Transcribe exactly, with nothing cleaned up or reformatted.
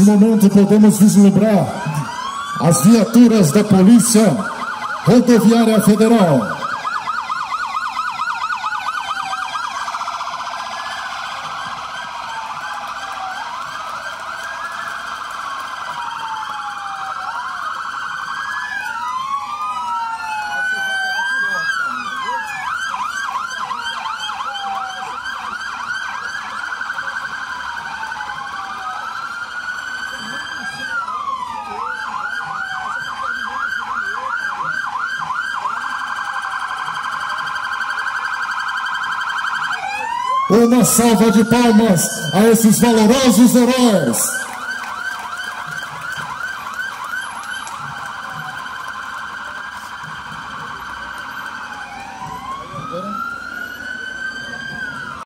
Neste momento podemos vislumbrar as viaturas da Polícia Rodoviária Federal. Uma salva de palmas a esses valorosos heróis.